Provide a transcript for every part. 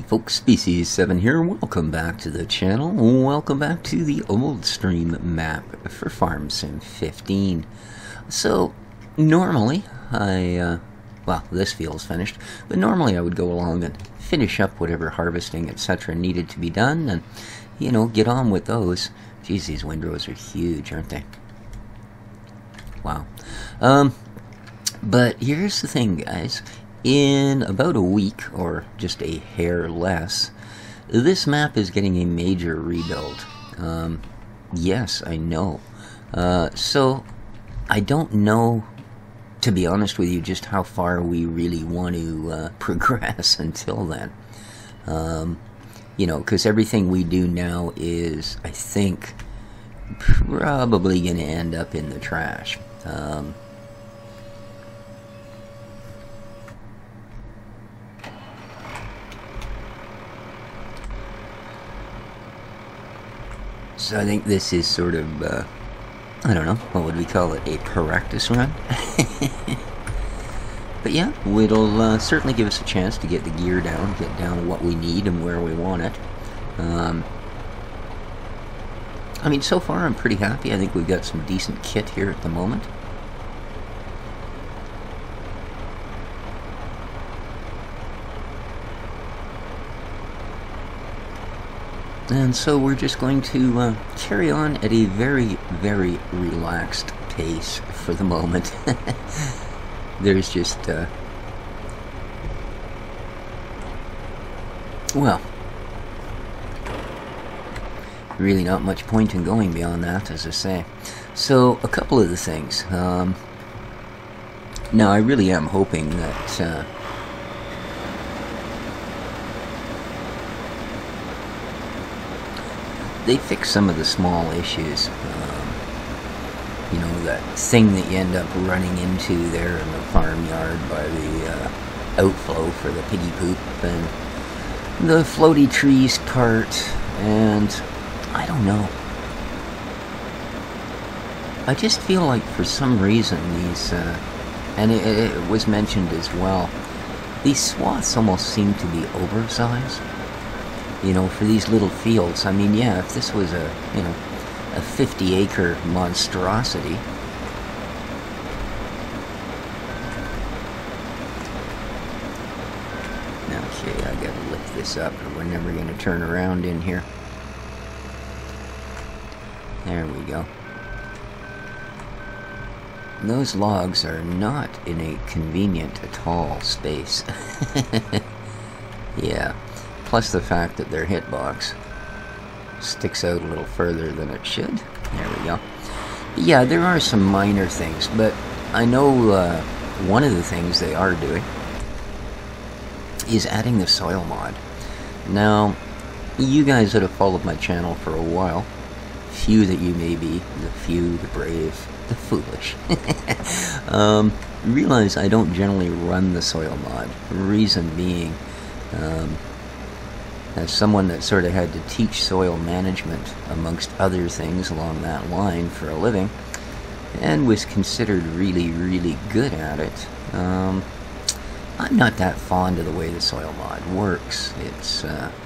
folks, Species7 here. Welcome back to the channel. Welcome back to the old stream map for Farm Sim 15. So, normally, well, this field's finished, but normally I would go along and finish up whatever harvesting, etc. needed to be done and, you know, get on with those. Geez, these windrows are huge, aren't they? Wow. But here's the thing, guys. In about a week, or just a hair less, this map is getting a major rebuild. Yes, I know. So, I don't know, to be honest with you, just how far we really want to progress until then. You know, because everything we do now is, I think, probably going to end up in the trash. So I think this is sort of, I don't know, what would we call it, a practice run? But yeah, it'll certainly give us a chance to get the gear down, get down what we need and where we want it. I mean, so far I'm pretty happy. I think we've got some decent kit here at the moment. And so we're just going to carry on at a very, very relaxed pace for the moment. There's just, well, really not much point in going beyond that, as I say. So, a couple of the things. Now, I really am hoping that they fix some of the small issues. You know, that thing that you end up running into there in the farmyard by the outflow for the piggy poop, and the floaty trees part, and I don't know. I just feel like for some reason these, and it was mentioned as well, these swaths almost seem to be oversized. You know, for these little fields. I mean, yeah, if this was a, you know, a 50-acre monstrosity. Okay, I gotta lift this up or we're never gonna turn around in here. There we go. Those logs are not in a convenient at all space. Yeah. Plus the fact that their hitbox sticks out a little further than it should. There we go. Yeah, there are some minor things, but I know one of the things they are doing is adding the soil mod. Now, you guys that have followed my channel for a while, few that you may be, the few, the brave, the foolish, realize I don't generally run the soil mod. Reason being, as someone that sort of had to teach soil management, amongst other things along that line for a living, and was considered really, really good at it, I'm not that fond of the way the soil mod works. It's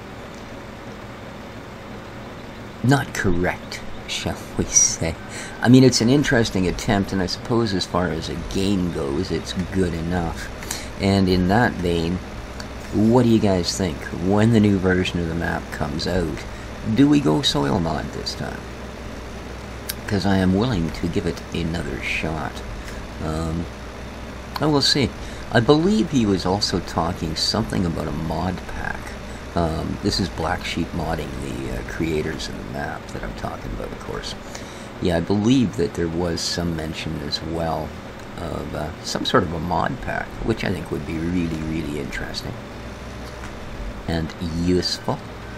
not correct, shall we say. I mean, it's an interesting attempt, and I suppose as far as a game goes, it's good enough. And in that vein, what do you guys think? When the new version of the map comes out, do we go soil mod this time? Because I am willing to give it another shot. I will see. I believe he was also talking something about a mod pack. This is Black Sheep Modding, the creators of the map that I'm talking about, of course. Yeah, I believe that there was some mention as well of some sort of a mod pack, which I think would be really, really interesting and useful.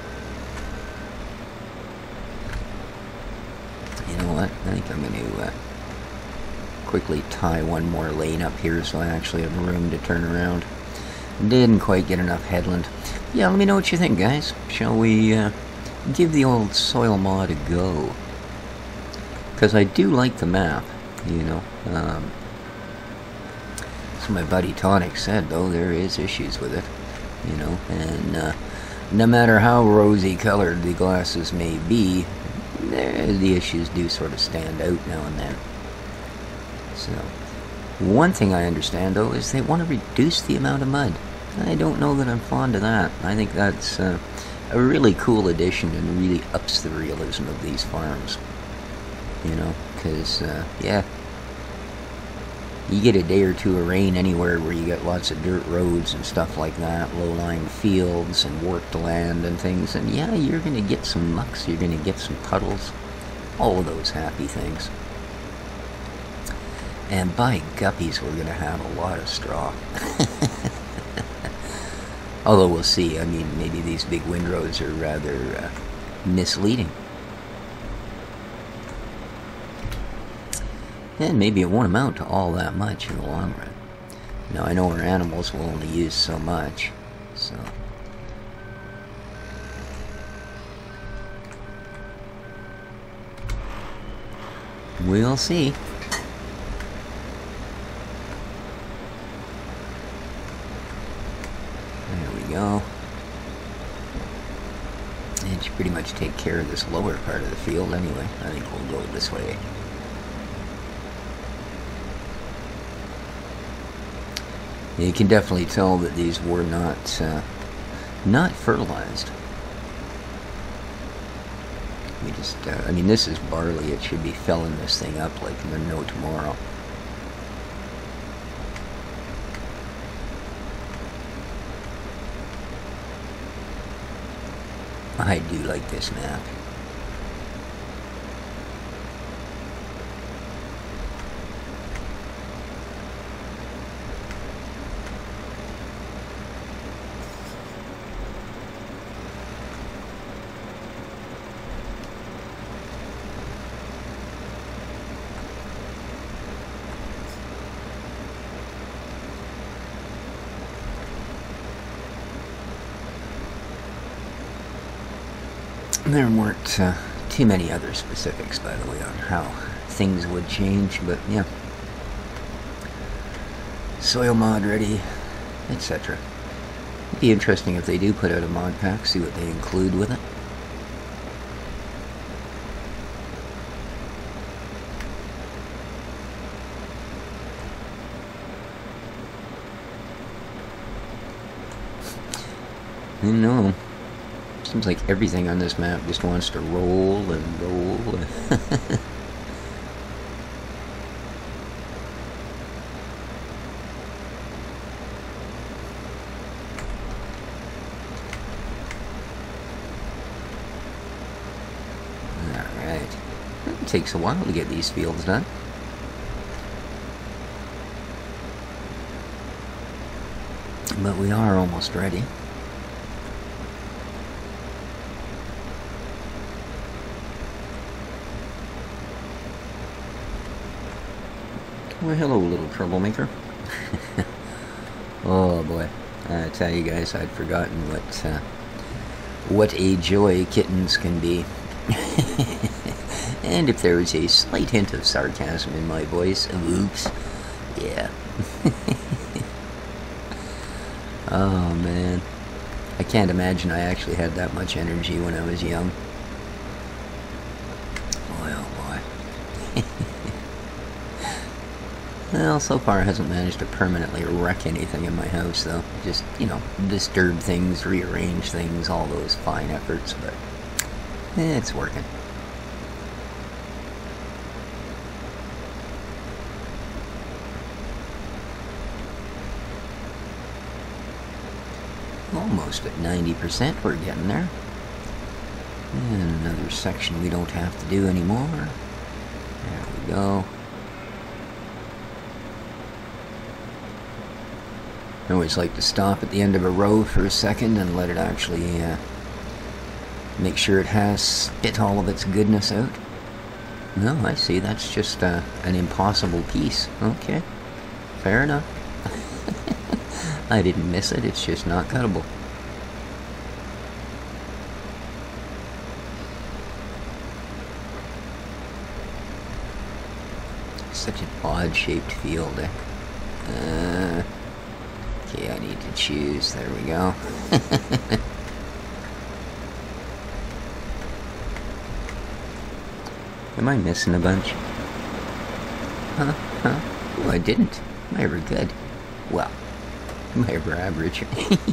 You know what? I think I'm going to quickly tie one more lane up here so I actually have room to turn around. Didn't quite get enough headland. Yeah, let me know what you think, guys. Shall we give the old soil mod a go? Because I do like the map, you know. So my buddy Tonic said, though, there is issues with it. You know, and no matter how rosy colored the glasses may be, the issues do sort of stand out now and then. So, one thing I understand though is they want to reduce the amount of mud. I don't know that I'm fond of that. I think that's a really cool addition and really ups the realism of these farms. You know, because, yeah, you get a day or two of rain anywhere where you get lots of dirt roads and stuff like that, low-lying fields and worked land and things, and yeah, you're going to get some mucks, you're going to get some puddles, all of those happy things. And by guppies, we're going to have a lot of straw. Although we'll see, I mean, maybe these big windrows are rather misleading. And maybe it won't amount to all that much in the long run. Now, I know our animals will only use so much, so... we'll see. There we go. And should pretty much take care of this lower part of the field anyway. I think we'll go this way. You can definitely tell that these were not fertilized. We just, I mean, this is barley. It should be felling this thing up like there's no tomorrow. I do like this map. There weren't too many other specifics, by the way, on how things would change, but yeah. Soil mod ready, etc. It'd be interesting if they do put out a mod pack, see what they include with it. No. Seems like everything on this map just wants to roll and roll. Alright. It takes a while to get these fields done. But we are almost ready. Well, hello, little troublemaker. Oh boy, I tell you guys, I'd forgotten what a joy kittens can be. And if there was a slight hint of sarcasm in my voice, oops, yeah. Oh man, I can't imagine I actually had that much energy when I was young. Well, so far it hasn't managed to permanently wreck anything in my house, though. Just, you know, disturb things, rearrange things, all those fine efforts, but it's working. Almost at 90%, we're getting there. And another section we don't have to do anymore. There we go. I always like to stop at the end of a row for a second and let it actually make sure it has spit all of its goodness out. No, I see, that's just an impossible piece. Okay, fair enough. I didn't miss it, it's just not cuttable. Such an odd-shaped field, eh? Okay, I need to choose. There we go. Am I missing a bunch? Huh? Oh, I didn't. I were good. Well, I were average.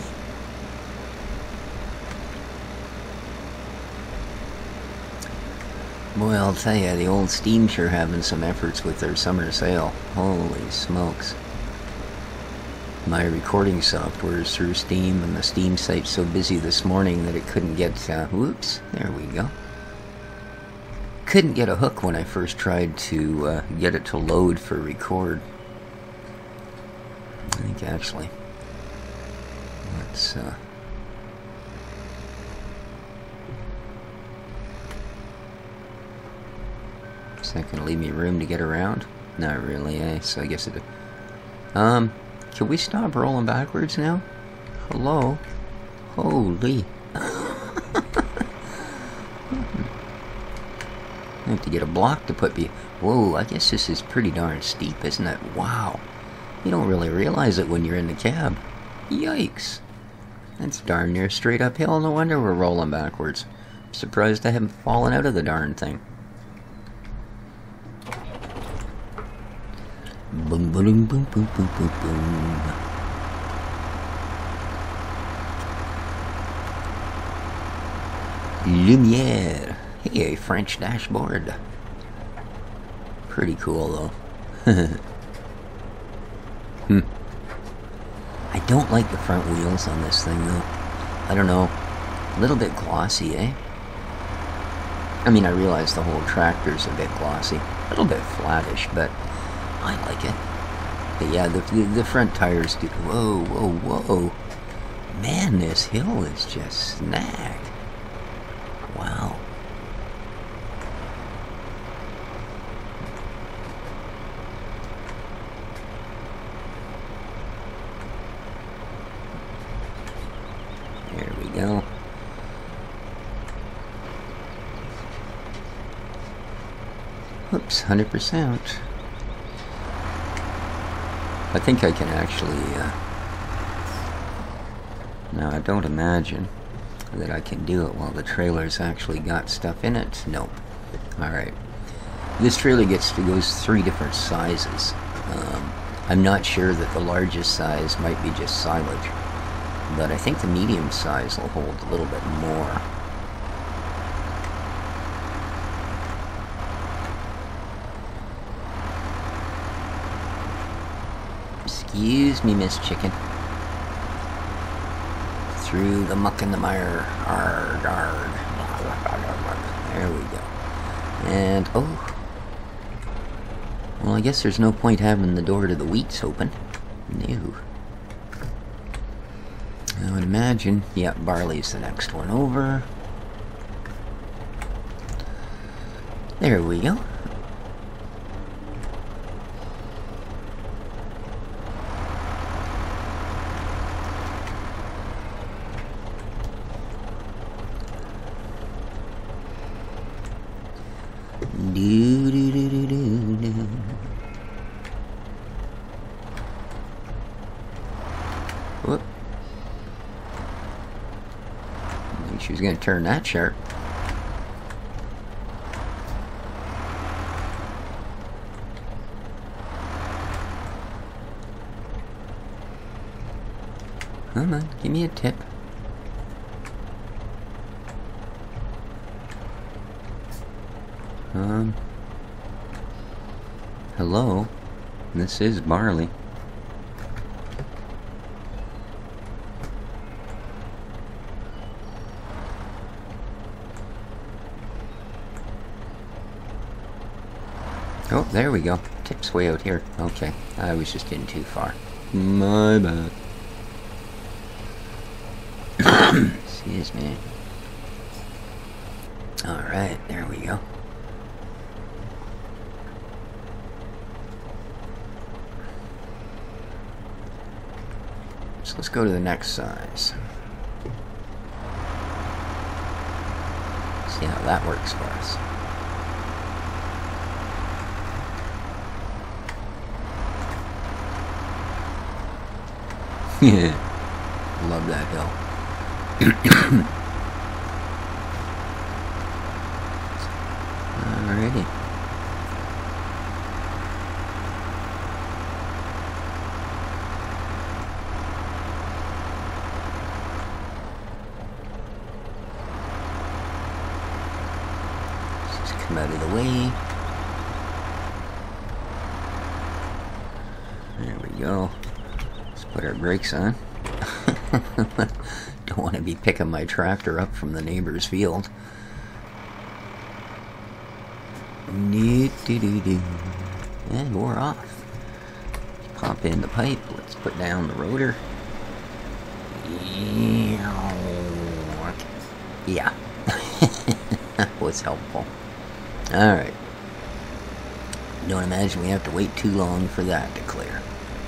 Boy, I'll tell you, the old Steam sure having some efforts with their summer sale. Holy smokes. My recording software is through Steam, and the Steam site's so busy this morning that it couldn't get, whoops, there we go. Couldn't get a hook when I first tried to get it to load for record. I think actually, let's, is that gonna leave me room to get around? Not really, eh? So I guess it, can we stop rolling backwards now? Hello? Holy. I have to get a block to put me. Whoa, I guess this is pretty darn steep, isn't it? Wow. You don't really realize it when you're in the cab. Yikes. That's darn near straight uphill. No wonder we're rolling backwards. I'm surprised I haven't fallen out of the darn thing. Boom, boom, boom, boom, boom, boom, boom. Lumiere. Hey, French dashboard. Pretty cool, though. I don't like the front wheels on this thing, though. I don't know. A little bit glossy, eh? I mean, I realize the whole tractor's a bit glossy. A little bit flattish, but I like it. But yeah, the front tires do... Whoa, whoa, whoa. Man, this hill is just snagged. Wow. There we go. Oops, 100%. I think I can actually, now I don't imagine that I can do it while the trailer's actually got stuff in it. Nope. Alright. This trailer goes 3 different sizes. I'm not sure that the largest size might be just silage, but I think the medium size will hold a little bit more. Excuse me, Miss Chicken. Through the muck and the mire. Arg, arg. There we go. And, oh. Well, I guess there's no point having the door to the wheats open. No. I would imagine, yeah, barley's the next one over. There we go. Do do do do do do. Whoop. I think she was gonna turn that sharp. Come on, give me a tip. Hello? This is barley. Oh, there we go. Tip's way out here. Okay, I was just in too far. My bad. Excuse me. Alright, there we go. So let's go to the next size. See how that works for us. Yeah, love that hill. Alrighty. Let's just come out of the way. There we go. Let's put our brakes on. Don't want to be picking my tractor up from the neighbor's field. And we're off. Pop in the pipe. Let's put down the rotor. Yeah. That was helpful. Alright. Don't imagine we have to wait too long for that to clear.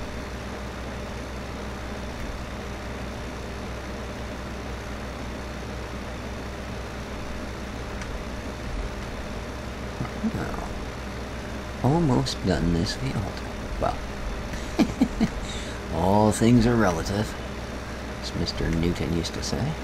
Well, almost done this field. Well, all things are relative, as Mr. Newton used to say.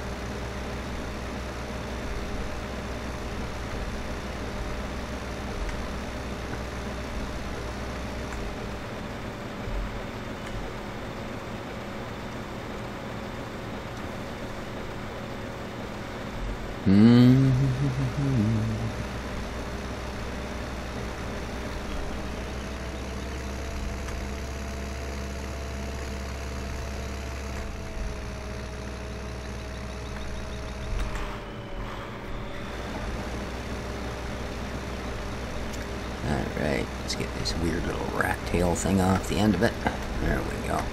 Alright, let's get this weird little rat tail thing off the end of it. There we go.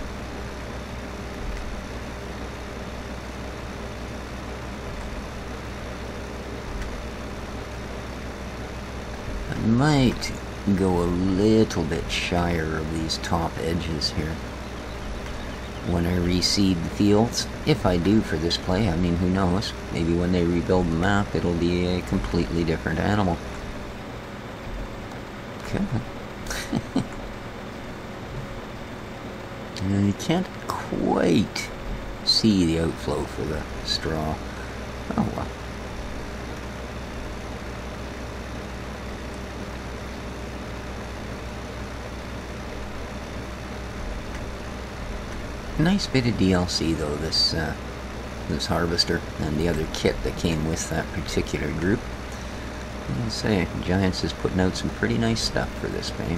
I might go a little bit shyer of these top edges here when I reseed the fields. If I do for this play, I mean, who knows? Maybe when they rebuild the map, it'll be a completely different animal. Okay. And you can't quite see the outflow for the straw. Oh well. Nice bit of DLC though, this harvester and the other kit that came with that particular group. I'll say, Giants is putting out some pretty nice stuff for this game.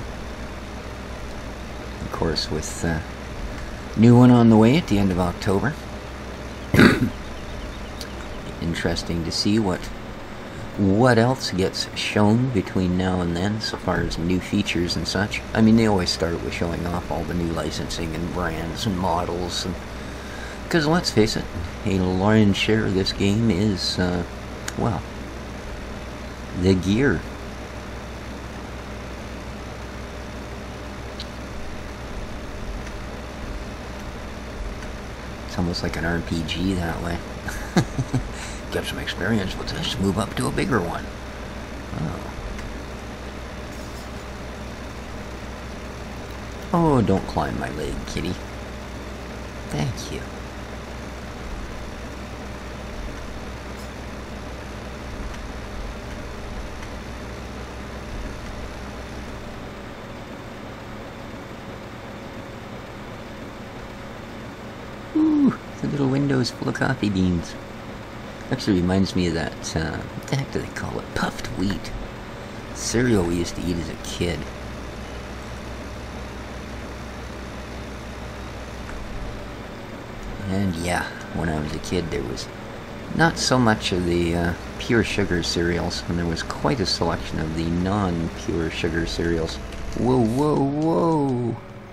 Of course, with new one on the way at the end of October. Interesting to see what else gets shown between now and then, so far as new features and such. I mean, they always start with showing off all the new licensing and brands and models, and because let's face it, a lion's share of this game is, well, the gear. It's almost like an RPG that way. Get some experience with this, move up to a bigger one. Oh, don't climb my leg, kitty. Thank you. Ooh, the little window's full of coffee beans. Actually reminds me of that, what the heck do they call it? Puffed wheat. Cereal we used to eat as a kid. And yeah, when I was a kid there was not so much of the pure sugar cereals, and there was quite a selection of the non-pure sugar cereals. Whoa, whoa,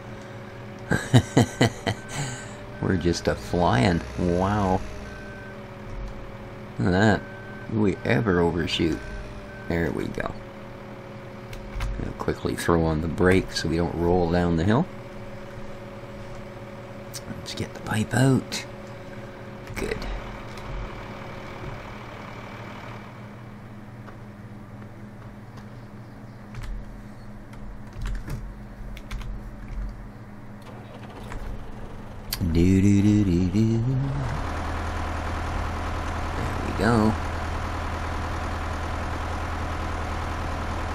whoa! We're just a-flying. Wow. Look at that. Do we ever overshoot? There we go. I'll quickly throw on the brake so we don't roll down the hill. Let's get the pipe out. Good. Do do do do do. There we go.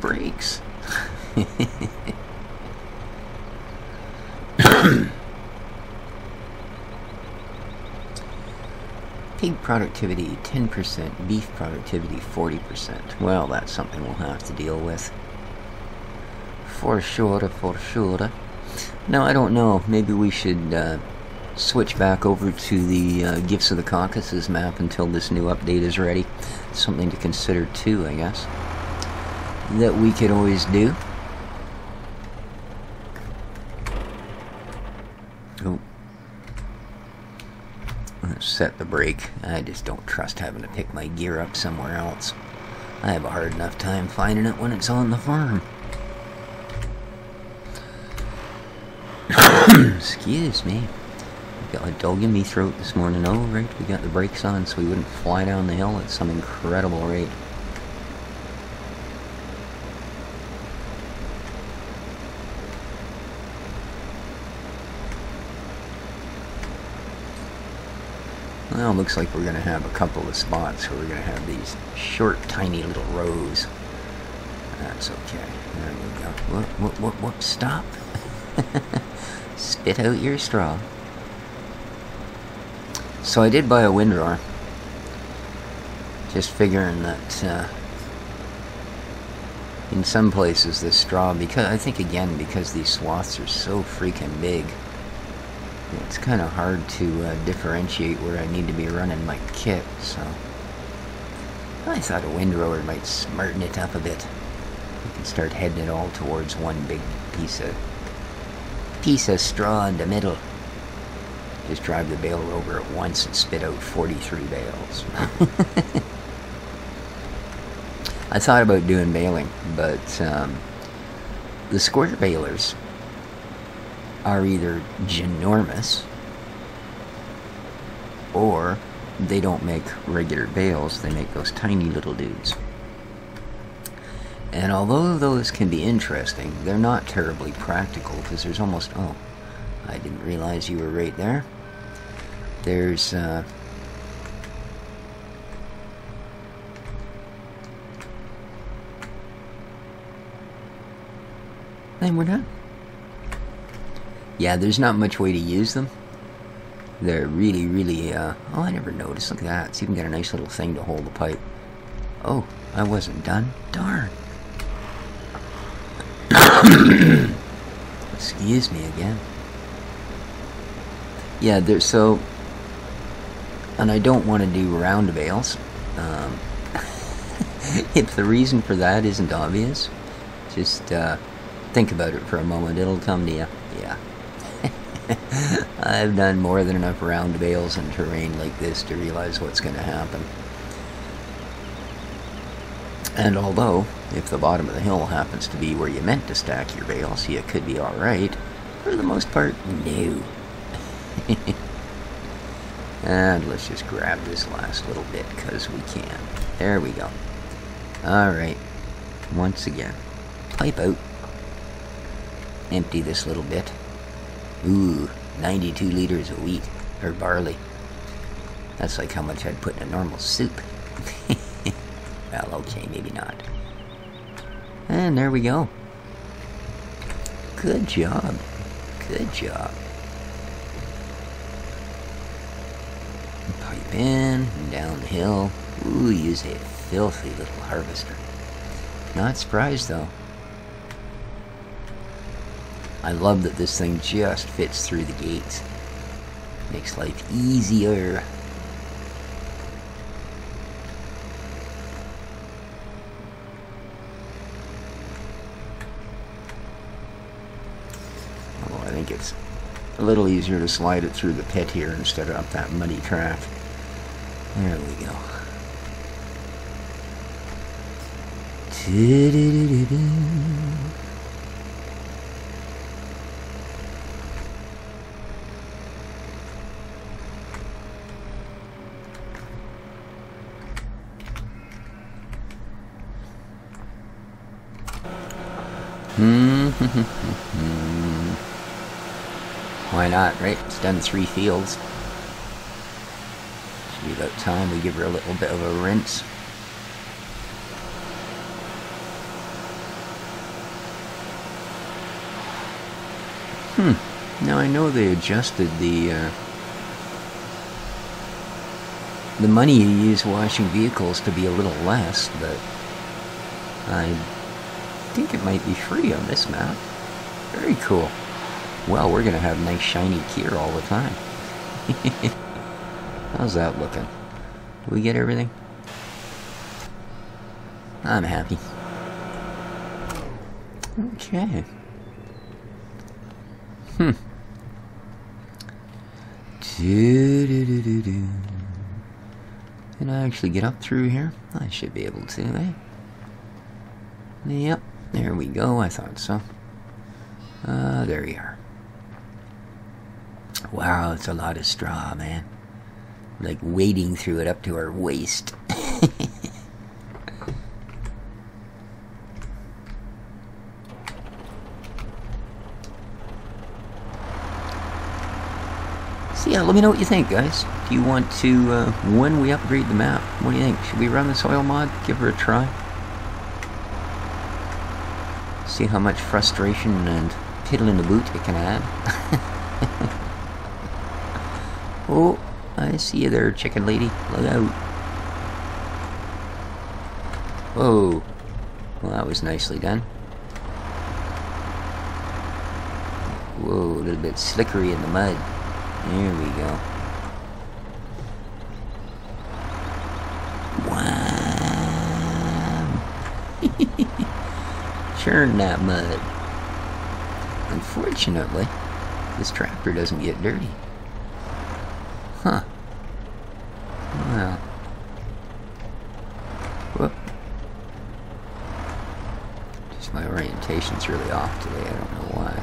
brakes. Pig productivity 10%, beef productivity 40%. Well, that's something we'll have to deal with. For sure, for sure. No, I don't know. Maybe we should switch back over to the Gifts of the Caucasus map until this new update is ready. Something to consider too, I guess. That we could always do. Oh. Let's set the brake. I just don't trust having to pick my gear up somewhere else. I have a hard enough time finding it when it's on the farm. Excuse me. Got a dog in me throat this morning. Oh, right, we got the brakes on so we wouldn't fly down the hill at some incredible rate. Well, it looks like we're going to have a couple of spots where we're going to have these short, tiny little rows. That's okay. There we go. Whoop, stop. Spit out your straw. So I did buy a windrower. Just figuring that in some places this straw, because I think again because these swaths are so freaking big, it's kind of hard to differentiate where I need to be running my kit. So I thought a windrower might smarten it up a bit. You can start heading it all towards one big piece of straw in the middle. Just drive the baler over at once and spit out 43 bales. I thought about doing baling, but the square balers are either ginormous or they don't make regular bales, they make those tiny little dudes. And although those can be interesting, they're not terribly practical because there's almost... Oh, I didn't realize you were right there. There's... And we're done. Yeah, there's not much way to use them. They're really, really... Oh, I never noticed. Look at that. It's even got a nice little thing to hold the pipe. Oh, I wasn't done. Darn. Excuse me again. Yeah, there's so... And I don't want to do round bales. If the reason for that isn't obvious, just think about it for a moment. It'll come to you. Yeah. I've done more than enough round bales in terrain like this to realize what's going to happen. And although, if the bottom of the hill happens to be where you meant to stack your bales, you could be alright. For the most part, no. And let's just grab this last little bit, because we can. There we go. Alright. Once again. Pipe out. Empty this little bit. Ooh, 92 liters of wheat, or barley. That's like how much I'd put in a normal soup. Well, okay, maybe not. And there we go. Good job. Good job. Pipe in, and down the hill. Ooh, use a filthy little harvester. Not surprised, though. I love that this thing just fits through the gates. Makes life easier. Although I think it's a little easier to slide it through the pit here instead of up that muddy track. There we go. Why not, right? It's done 3 fields. Should be about time we give her a little bit of a rinse. Now I know they adjusted the money you use washing vehicles to be a little less, but I think it might be free on this map. Very cool. Well, we're gonna have nice shiny gear all the time. How's that looking? Do we get everything? I'm happy. Okay. Can I actually get up through here? I should be able to, eh? Yep, there we go. I thought so. There we are. Wow, it's a lot of straw, man. Like wading through it up to our waist. So yeah, let me know what you think, guys. Do you want to, when we upgrade the map, what do you think? Should we run the soil mod? Give her a try? See how much frustration and piddle in the boot it can add. Oh, I see you there, chicken lady. Look out. Whoa. Well, that was nicely done. Whoa, a little bit slickery in the mud. There we go. Wow. Churn that mud. Unfortunately, this tractor doesn't get dirty. Huh. Well. Whoop. Just my orientation's really off today. I don't know why.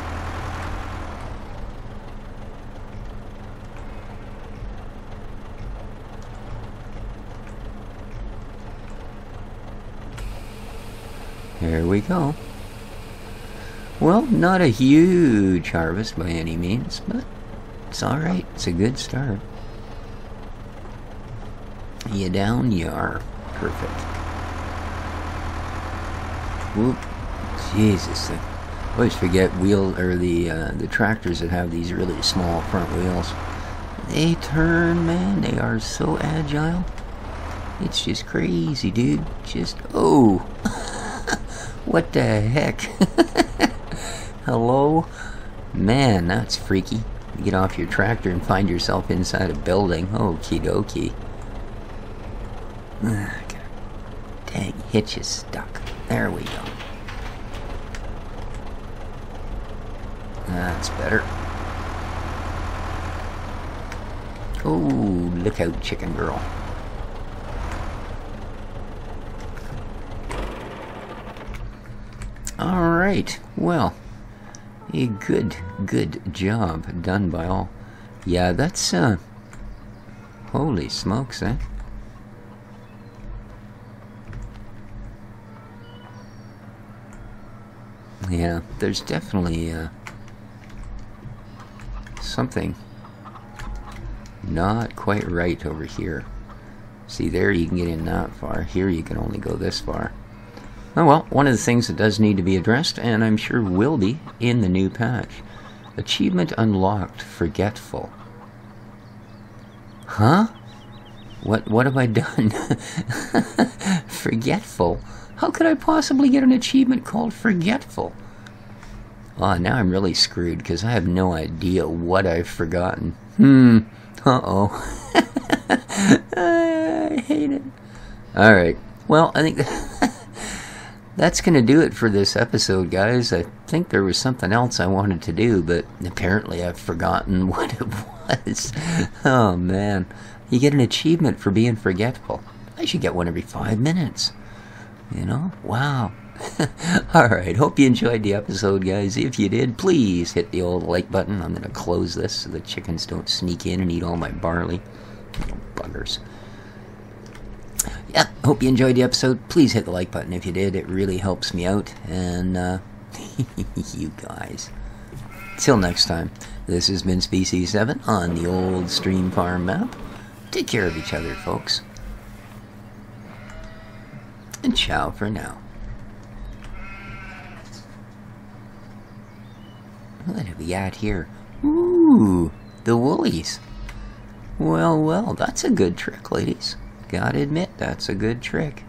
There we go. Well, not a huge harvest by any means, but it's alright. It's a good start. You down? You are. Perfect. Whoop. Jesus. I always forget the tractors that have these really small front wheels. They turn, man. They are so agile. It's just crazy, dude. Just, oh. What the heck? Hello? Man, that's freaky. You get off your tractor and find yourself inside a building. Okie dokie. Dang, hitch is stuck. There we go. That's better. Oh, look out, chicken girl. Alright, well, a good job done by all. Yeah, that's, holy smokes, eh? Yeah, there's definitely, something not quite right over here. See, there you can get in that far. Here you can only go this far. Oh well, one of the things that does need to be addressed, and I'm sure will be in the new patch. Achievement unlocked, forgetful. Huh? What have I done? Forgetful? How could I possibly get an achievement called forgetful? Ah, now I'm really screwed, because I have no idea what I've forgotten. Uh-oh. I hate it. Alright, well, I think that's going to do it for this episode, guys. I think there was something else I wanted to do, but apparently I've forgotten what it was. Oh, man. You get an achievement for being forgetful. I should get one every 5 minutes. You know? Wow. Alright, hope you enjoyed the episode, guys. If you did, please hit the old like button. I'm going to close this so the chickens don't sneak in and eat all my barley. Buggers. Yeah, hope you enjoyed the episode. Please hit the like button if you did. It really helps me out. And, you guys. Till next time, this has been Species 7 on the old Stream Farm map. Take care of each other, folks. And ciao for now. What have we got here? Ooh, the Woolies. Well, well, that's a good trick, ladies. Gotta admit, that's a good trick.